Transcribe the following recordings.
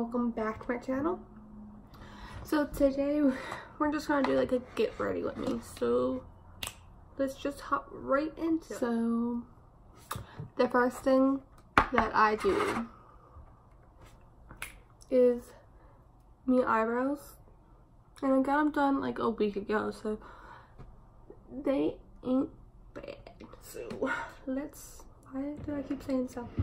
welcome back to my channel. So today we're just gonna do like a get ready with me. So let's just hop right into it. So the first thing that I do is my eyebrows, and I got them done like a week ago, so they ain't bad. So why do I keep saying so?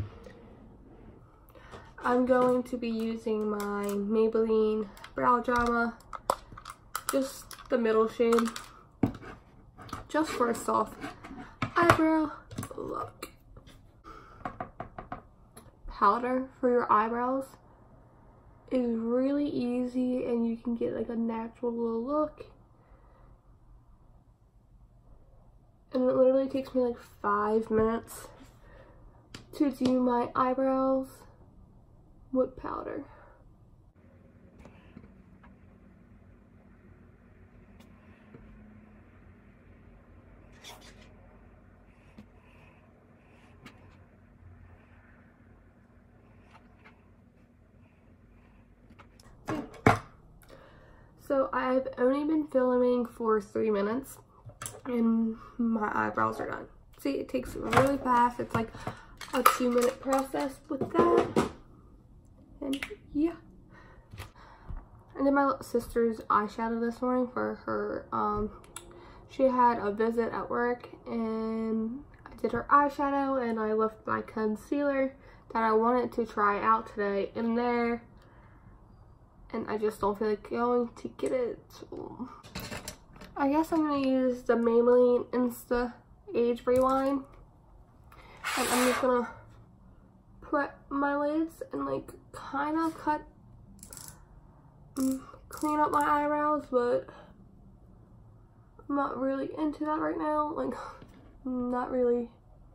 I'm going to be using my Maybelline Brow Drama, just the middle shade, just for a soft eyebrow look. Powder for your eyebrows is really easy, and you can get like a natural little look. And it literally takes me like 5 minutes to do my eyebrows with powder. So I've only been filming for 3 minutes and my eyebrows are done. See, it takes really fast. It's like a 2-minute process with that. And yeah. I did my little sister's eyeshadow this morning for her. She had a visit at work, and I did her eyeshadow, and I left my concealer that I wanted to try out today in there, and I just don't feel like going to get it. So I guess I'm gonna use the Maybelline Insta Age Rewind, and I'm just gonna prep my lids and like kind of clean up my eyebrows, but I'm not really into that right now. Like, I'm not really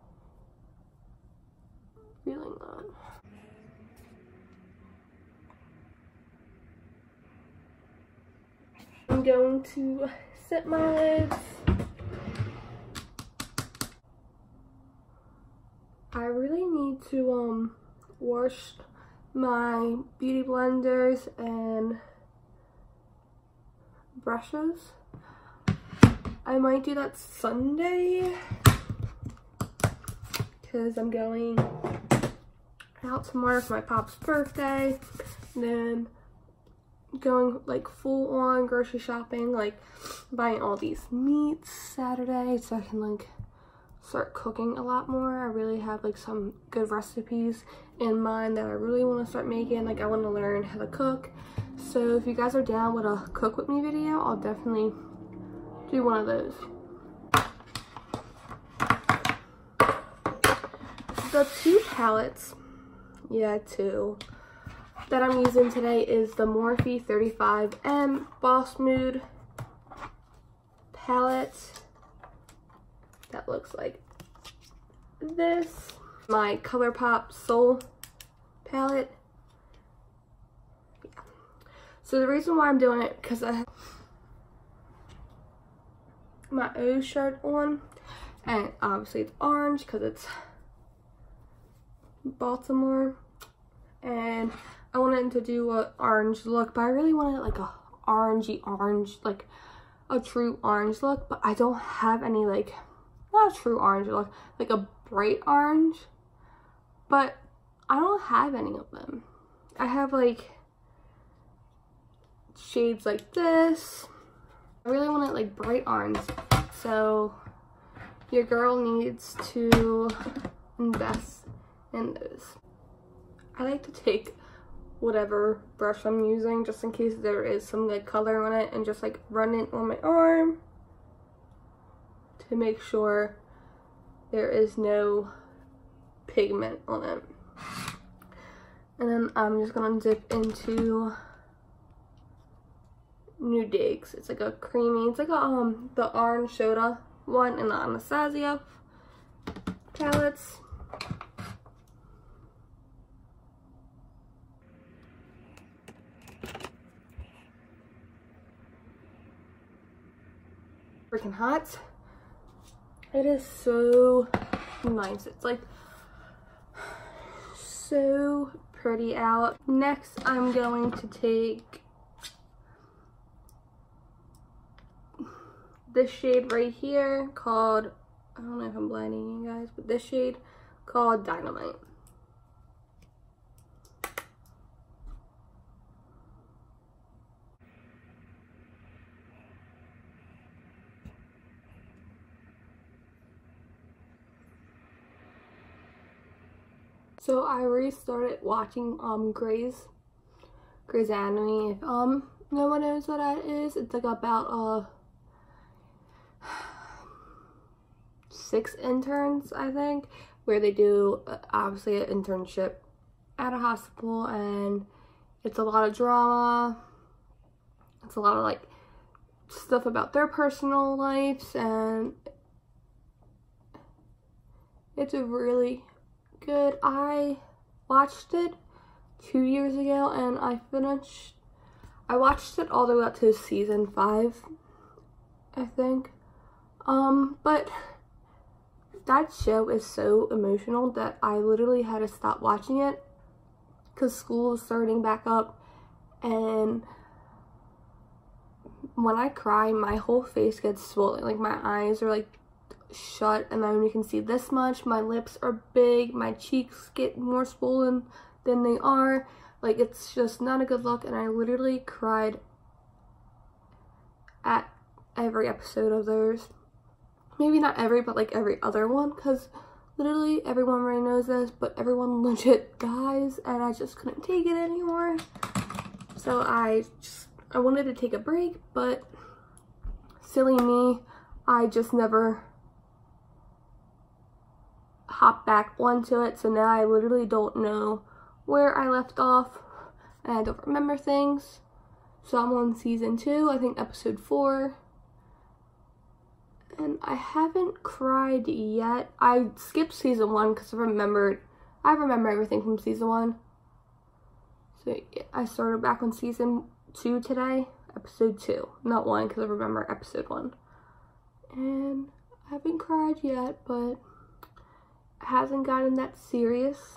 feeling that. I'm going to set my lids. I really need to wash my beauty blenders and brushes. I might do that Sunday because I'm going out tomorrow for my pop's birthday, and then going like full on grocery shopping, like buying all these meats Saturday so I can like start cooking a lot more. I really have like some good recipes in mind that I really want to start making. Like, I want to learn how to cook. So if you guys are down with a cook with me video, I'll definitely do one of those. The two palettes, two, that I'm using today is the Morphe 35M Boss Mood palette. That looks like this. My ColourPop Soul palette. Yeah. So the reason why I'm doing it, because I have my O shirt on, and obviously it's orange because it's Baltimore, and I wanted to do an orange look, but I really wanted like a orangey orange, like a true orange look, but I don't have any, like, not a true orange look, like a bright orange, but I don't have any of them. I have like shades like this. I really want it like bright orange, so your girl needs to invest in those. I like to take whatever brush I'm using just in case there is some like color on it, and just like run it on my arm to make sure there is no pigment on it. And then I'm just gonna dip into New Digs. It's like a creamy, it's like a the orange soda one in the Anastasia palettes. Freaking hot. It is so nice. It's like so pretty out. Next, I'm going to take this shade right here called, I don't know if I'm blinding you guys, but this shade called Dynamite. So I restarted watching Grey's Anatomy. If no one knows what that is, it's like about 6 interns, I think, where they do obviously an internship at a hospital, and it's a lot of drama. It's a lot of like stuff about their personal lives, and it's a really good. I watched it 2 years ago, and I watched it all the way up to season 5, I think. But that show is so emotional that I literally had to stop watching it because school was starting back up, and when I cry, my whole face gets swollen. Like, my eyes are like shut, and I only can see this much. My lips are big, my cheeks get more swollen than they are. Like, it's just not a good look, and I literally cried at every episode of theirs. Maybe not every, but like every other one, because literally everyone already knows this, but everyone legit dies, and I just couldn't take it anymore. So I wanted to take a break, but silly me, I just never hop back onto it. So now I literally don't know where I left off, and I don't remember things. So I'm on season 2, I think episode 4, and I haven't cried yet. I skipped season 1 because I remember everything from season 1. So yeah, I started back on season 2 today, episode 2, not 1, because I remember episode 1. And I haven't cried yet, but hasn't gotten that serious,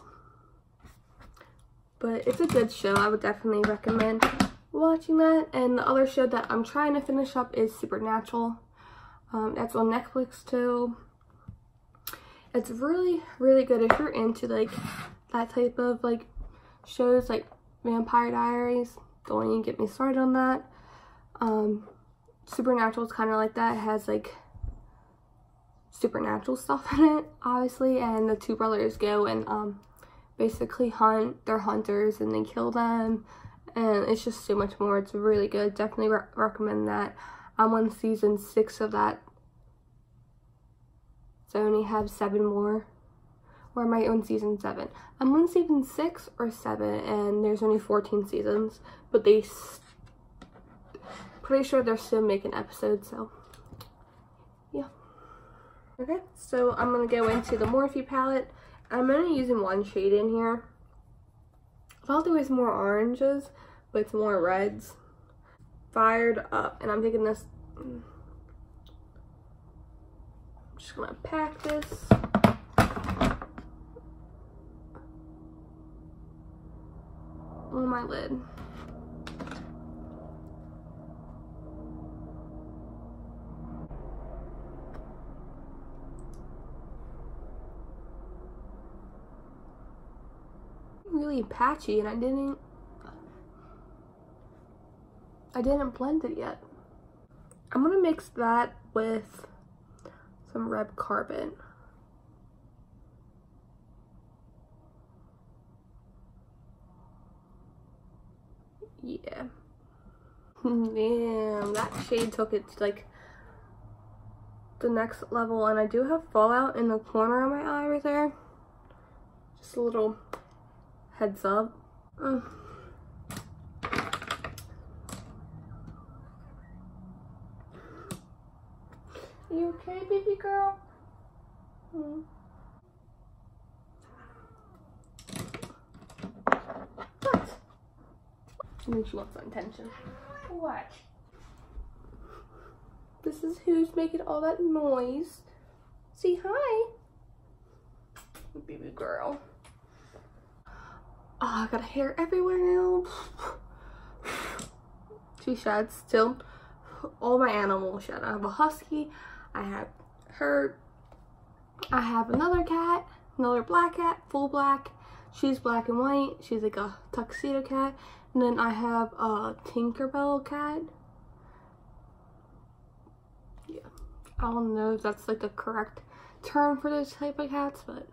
but it's a good show. I would definitely recommend watching that. And the other show that I'm trying to finish up is Supernatural. That's on Netflix too. It's really, really good if you're into like that type of like shows, like Vampire Diaries. Don't even get me started on that. Supernatural is kind of like that. It has like supernatural stuff in it, obviously, and the 2 brothers go and basically hunt. They're hunters, and they kill them, and it's just so much more. It's really good. Definitely recommend that. I'm on season 6 of that, so I only have 7 more. Or am I on season 7? I'm on season 6 or 7, and there's only 14 seasons, but pretty sure they're still making episodes, so yeah. Okay, so I'm going to go into the Morphe palette. I'm only using 1 shade in here. I thought there was more oranges, but it's more reds. Fired Up, and I'm taking this. I'm just going to pack this. On my lid. Really patchy, and I didn't blend it yet. I'm gonna mix that with some Red Carbon. Yeah. Damn, that shade took it to like the next level, and I do have fallout in the corner of my eye right there. Just a little heads up. You okay, baby girl? What? I think she wants some attention. What? This is who's making all that noise. Say hi. Baby girl. I got hair everywhere now. She sheds still. All my animals shed. I have a husky. I have her. I have another cat. Another black cat. Full black. She's black and white. She's like a tuxedo cat. And then I have a Tinkerbell cat. Yeah. I don't know if that's like the correct term for those type of cats, but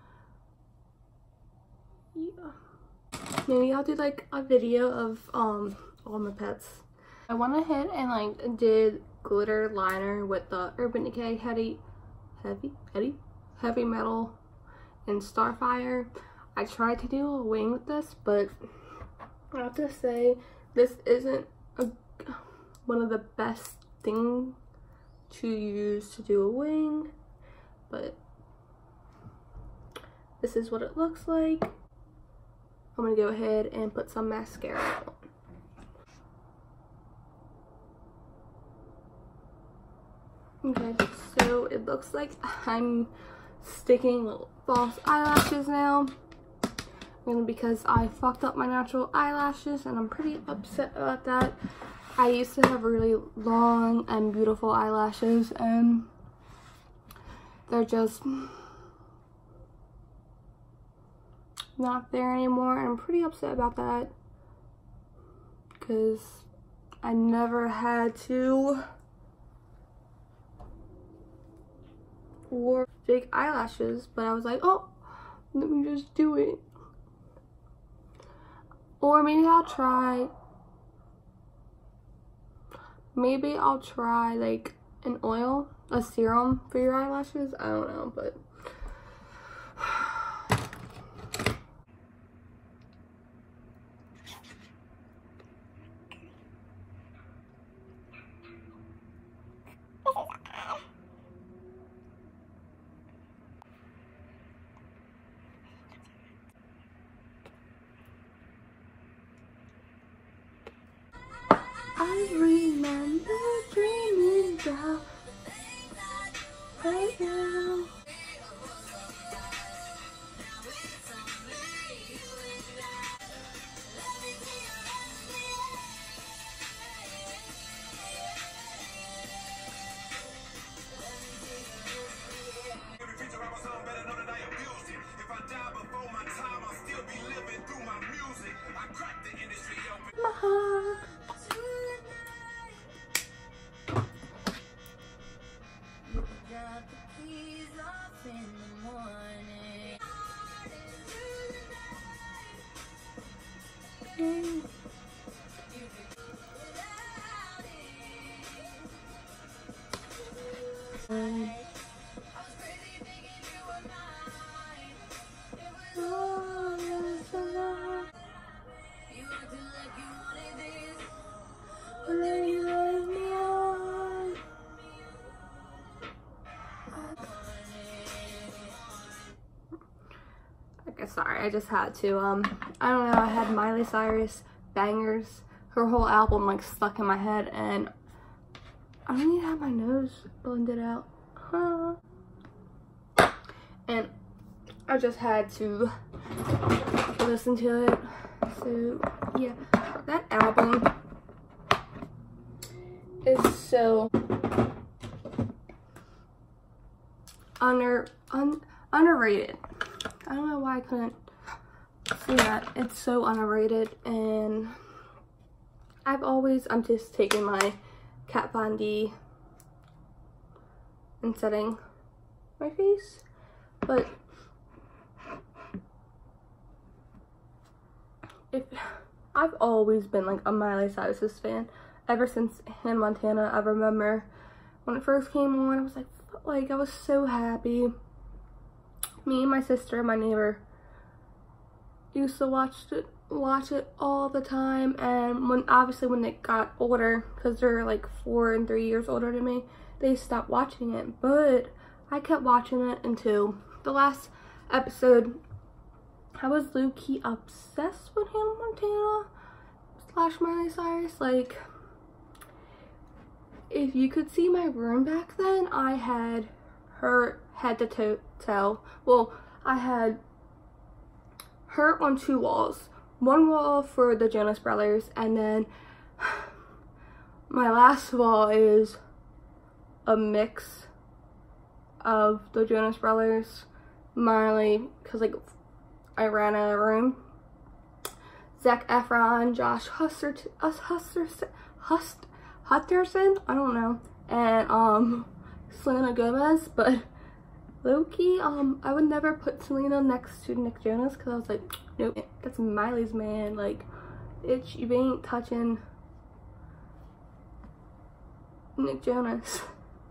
yeah. Maybe I'll do like a video of all my pets. I went ahead and like did glitter liner with the Urban Decay Heavy Metal and Starfire. I tried to do a wing with this, but I have to say this isn't one of the best things to use to do a wing, but this is what it looks like. I'm gonna go ahead and put some mascara on. Okay, so it looks like I'm sticking little false eyelashes now. And because I fucked up my natural eyelashes and I'm pretty upset about that. I used to have really long and beautiful eyelashes and they're just not there anymore, and I'm pretty upset about that because I never had to wear fake eyelashes, but I was like, oh, let me just do it. Or maybe I'll try like an oil, a serum for your eyelashes. I don't know, but I remember dreaming about right now. My heart. Okay, sorry, I just had to, I don't know, I had Miley Cyrus Bangers, her whole album like stuck in my head, and I don't even have my nose blended out, and I just had to listen to it. So yeah, that album is so underrated. I don't know why I couldn't see that. It's so underrated, and I'm just taking my Kat Von D and setting my face, but I've always been like a Miley Cyrus fan ever since Hannah Montana. I remember when it first came on, I was like I was so happy. Me and my sister and my neighbor used to watch it all the time, and when they got older, because they're like 4 and 3 years older than me, they stopped watching it, but I kept watching it until the last episode. I was low-key obsessed with Hannah Montana / Miley Cyrus. Like, if you could see my room back then, I had her head to toe. Well, I had her on 2 walls. One wall for the Jonas Brothers, and then my last wall is a mix of the Jonas Brothers, Miley, because like I ran out of room, Zac Efron, Josh Hutcherson, I don't know, and Selena Gomez. But low-key, I would never put Selena next to Nick Jonas, because I was like, nope, that's Miley's man. Like, bitch, you ain't touching Nick Jonas.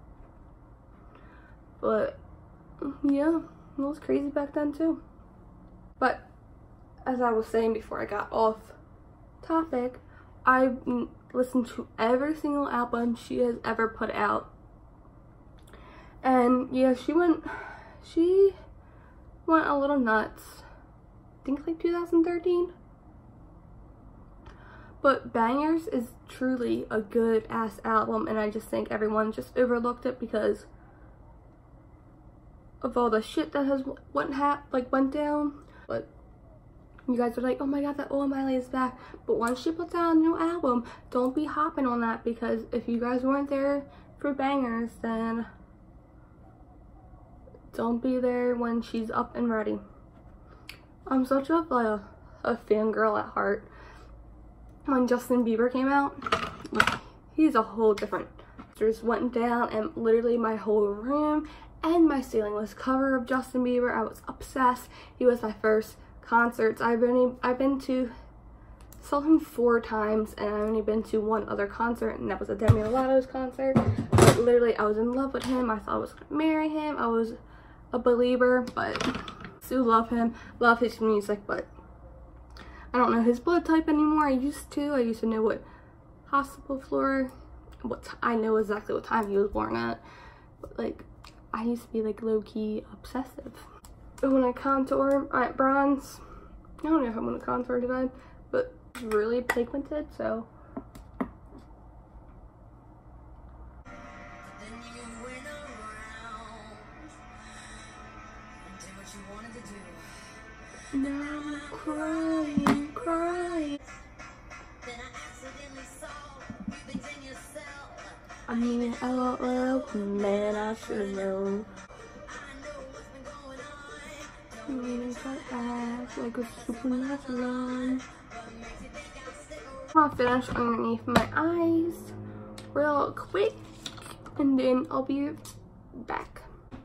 But yeah, it was crazy back then too. But as I was saying before I got off topic, I listened to every single album she has ever put out. And yeah, she went a little nuts. I think like 2013. But Bangers is truly a good ass album, and I just think everyone just overlooked it because of all the shit that has went down. But you guys are like, oh my god, that old Miley is back. But once she puts out a new album, don't be hopping on that, because if you guys weren't there for Bangers, then don't be there when she's up and ready. I'm such a fangirl at heart. When Justin Bieber came out, he's a whole different. Just went down, and literally my whole room and my ceiling was covered of Justin Bieber. I was obsessed. He was my first concerts. I've saw him 4 times, and I've only been to 1 other concert, and that was a Demi Lovato's concert. But literally, I was in love with him. I thought I was gonna marry him. I was a believer, but still love him, love his music, but I don't know his blood type anymore. I used to know what hospital floor, I know exactly what time he was born at, but like I used to be like low-key obsessive. But when I contour at bronze, I don't know if I'm gonna contour today, but it's really pigmented, so now I'm crying. I mean, LOL, man, I should've known. I mean, it's like ass, like a supernatural. I'm gonna finish underneath my eyes real quick, and then I'll be back.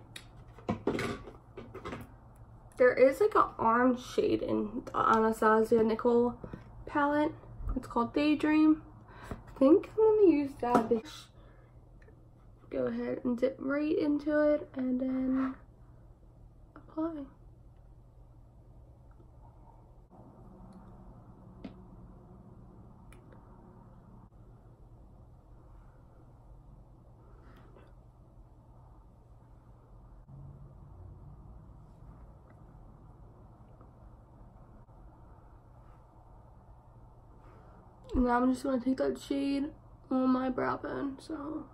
There is like an orange shade in the Anastasia Nicole palette. It's called Daydream. I think I'm gonna use that. Go ahead and dip right into it and then apply. Now I'm just gonna take that shade on my brow bone, so.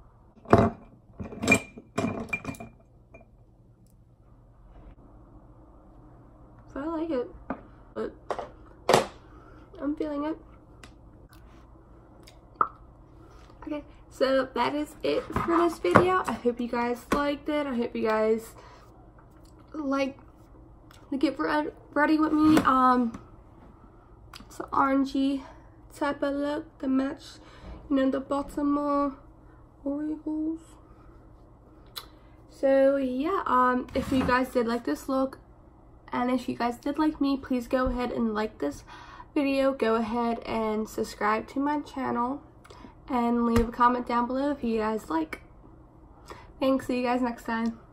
So I like it, but I'm feeling it. Okay, so that is it for this video. I hope you guys liked it. I hope you guys like to get ready with me. It's an orangey type of look to match, you know, the Baltimore Orioles. So yeah, if you guys did like this look, and if you guys did like me, please go ahead and like this video. Go ahead and subscribe to my channel and leave a comment down below if you guys like. Thanks, see you guys next time.